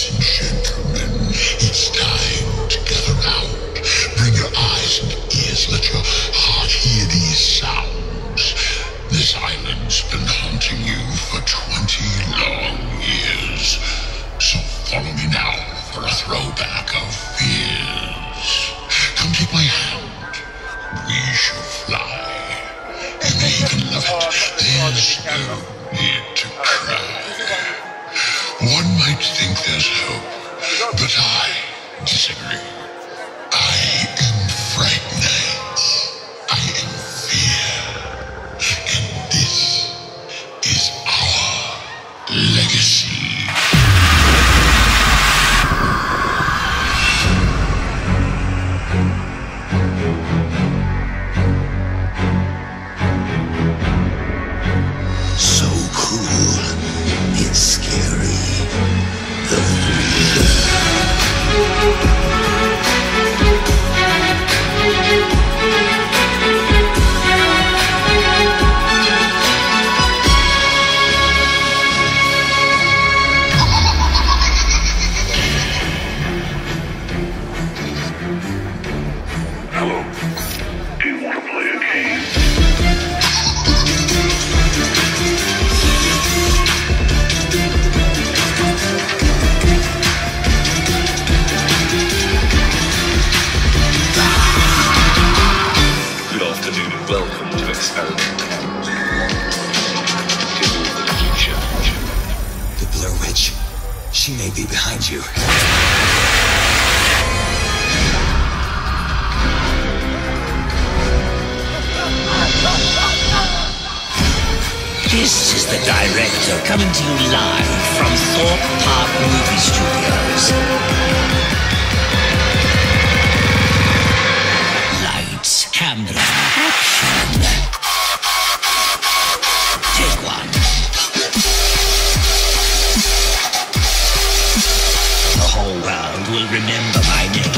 Ladies and gentlemen, it's time to gather round. Bring your eyes and ears, let your heart hear these sounds. This island's been haunting you for 20 long years. So follow me now for a throwback of fears. Come take my hand. We shall fly. You may even love it. There's no need to cry. One might think there's hope, but I disagree. I am Fright Nights. I am fear. And this is our legacy. So cool. It's scary. The Breeder. Hello. Do you want to play a game? Good afternoon and welcome to Experiment Towers. Tales of the future. The Blur Witch. She may be behind you. This is the director coming to you live from Thorpe Movie Studios. Lights, camera, action. Take one. The whole world will remember my name.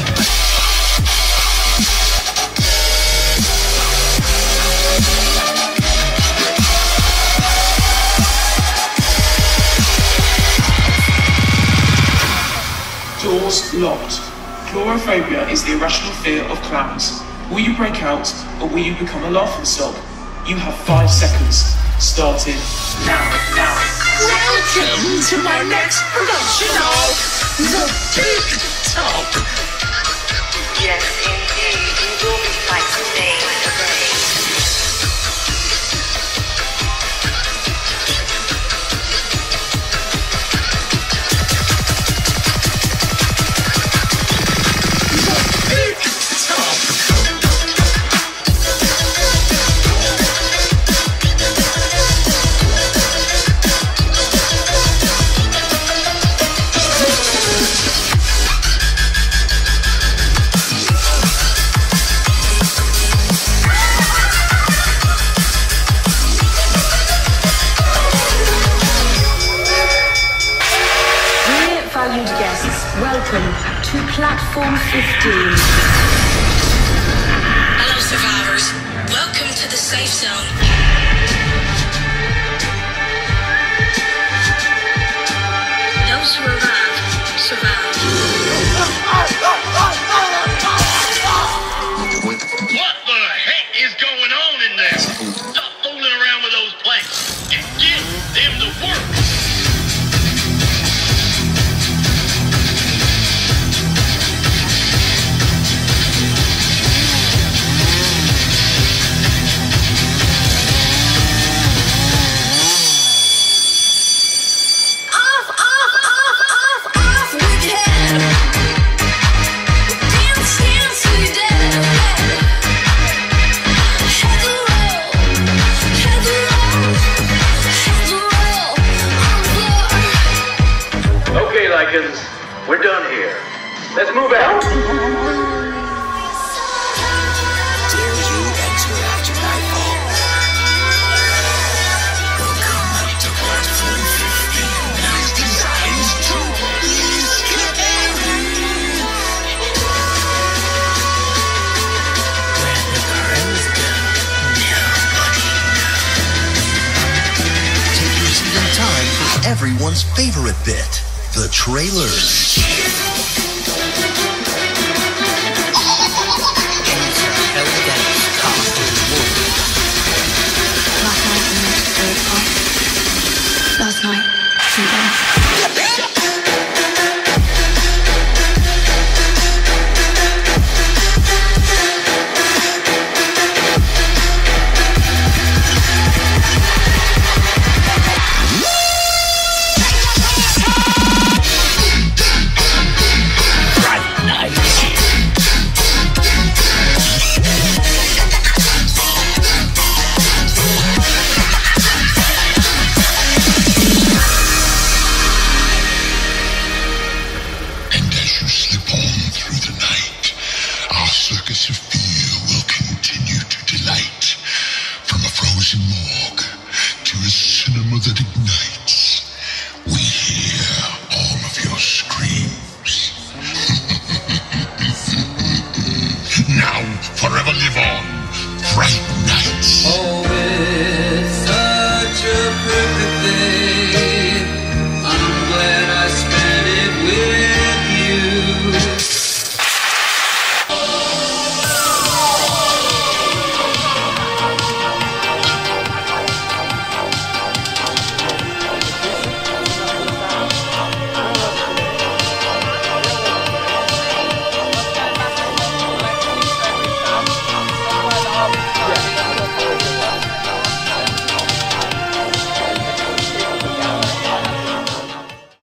Doors locked. Chlorophobia is the irrational fear of clowns. Will you break out, or will you become a laughingstock? You have 5 seconds. Starting now. Welcome to my next production of The Big Top. Yes, indeed. You will be fighting day by day. Valued guests, welcome to Platform 15. Hello, survivors. Welcome to the safe zone. Those who arrive, survive. What the heck is going on in there? Stop fooling around with those planks and get them to work. Okay, Lycans, we're done here. Let's move out. Dare you enter after nightfall? Welcome to Platform 15. Designs to be scary. When the crow's done, nobody knows. Taking season time for everyone's favorite bit, the trailers. Last night, she died. Fright Nights. And as you slip on through the night, our circus of fear will continue to delight. From a frozen morgue to a cinema that ignites, we hear all of your screams. Now, forever live on, Fright Nights.